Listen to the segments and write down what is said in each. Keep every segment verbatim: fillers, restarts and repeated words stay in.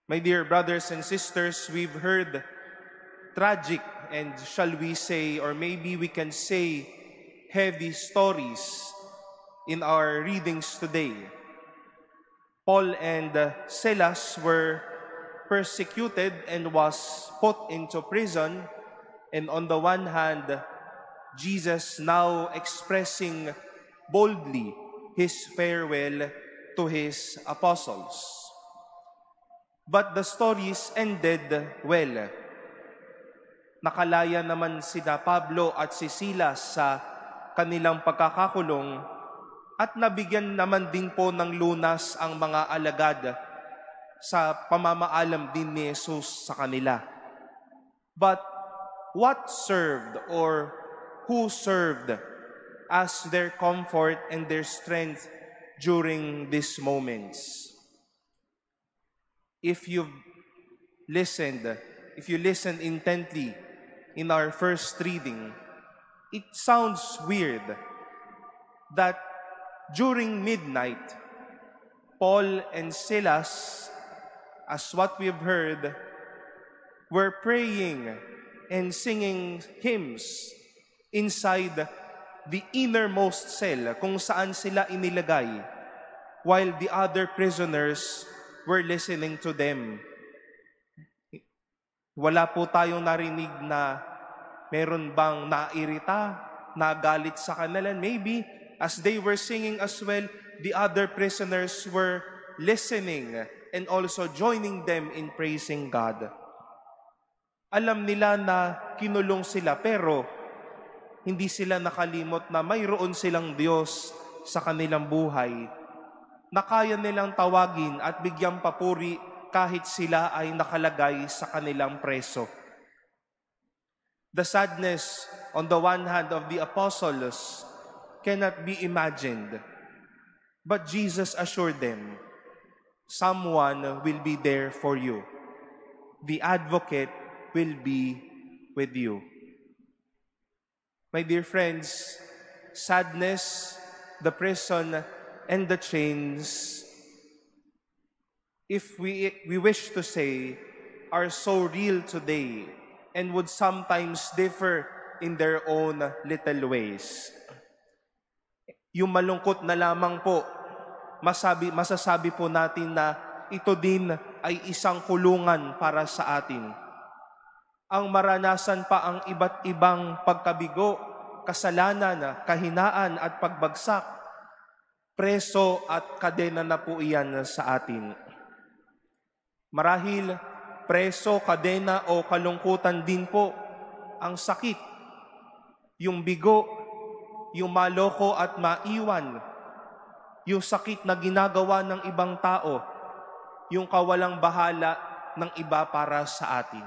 My dear brothers and sisters, we've heard tragic and shall we say, or maybe we can say, heavy stories in our readings today. Paul and Silas were persecuted and was put into prison, and on the one hand, Jesus now expressing boldly his farewell to his apostles. But the stories ended well. Nakalaya naman sina Pablo at si Silas sa kanilang pagkakakulong at nabigyan naman din po ng lunas ang mga alagad sa pamamaalam din ni Jesus sa kanila. But what served or who served as their comfort and their strength during these moments? If you've listened, if you listen intently in our first reading, it sounds weird that during midnight, Paul and Silas, as what we've heard, were praying and singing hymns inside the innermost cell kung saan sila inilagay, while the other prisoners were listening to them. Wala po tayong narinig na meron bang nairita, nagalit sa kanila. Maybe as they were singing as well, the other prisoners were listening and also joining them in praising God. Alam nila na kinulong sila, pero hindi sila nakalimot na mayroon silang Diyos sa kanilang buhay na kaya nilang tawagin at bigyang papuri kahit sila ay nakalagay sa kanilang preso. The sadness on the one hand of the apostles cannot be imagined, but Jesus assured them, someone will be there for you. The advocate will be with you. My dear friends, sadness, the prison, and the chains, if we, we wish to say, are so real today and would sometimes differ in their own little ways. Yung malungkot na lamang po, masabi, masasabi po natin na ito din ay isang kulungan para sa atin. Ang maranasan pa ang iba't ibang pagkabigo, kasalanan, kahinaan at pagbagsak, preso at kadena na po iyan sa atin. Marahil, preso, kadena o kalungkutan din po ang sakit, yung bigo, yung maloko at maiwan, yung sakit na ginagawa ng ibang tao, yung kawalang bahala ng iba para sa atin.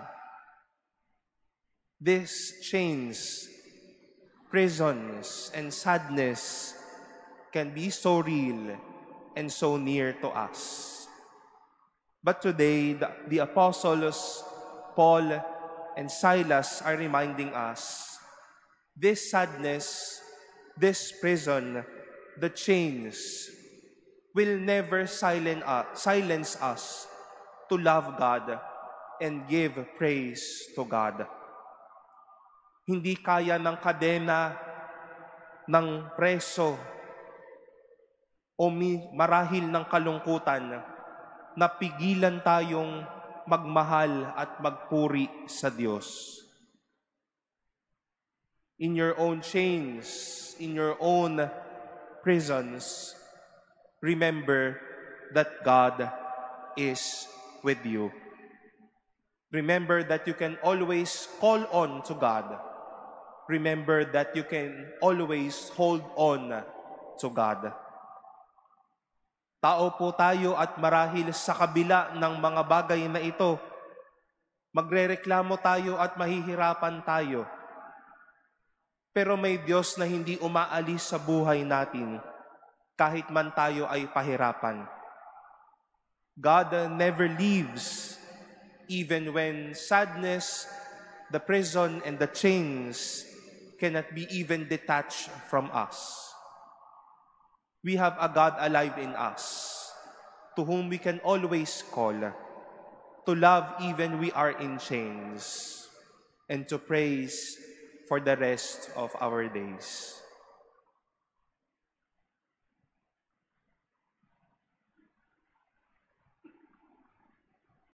These chains, prisons, and sadness can be so real and so near to us. But today, the, the apostles, Paul and Silas, are reminding us, this sadness, this prison, the chains, will never silence us, silence us to love God and give praise to God. Hindi kaya ng kadena ng preso o marahil ng kalungkutan na pigilan tayong magmahal at magpuri sa Diyos. In your own chains, in your own prisons, remember that God is with you. Remember that you can always call on to God. Remember that you can always hold on to God. Tao po tayo at marahil sa kabila ng mga bagay na ito, magrereklamo tayo at mahihirapan tayo. Pero may Diyos na hindi umaalis sa buhay natin kahit man tayo ay pahirapan. God never leaves even when sadness, the prison, and the chains cannot be even detached from us. We have a God alive in us, to whom we can always call. to love even we are in chains, and to praise for the rest of our days.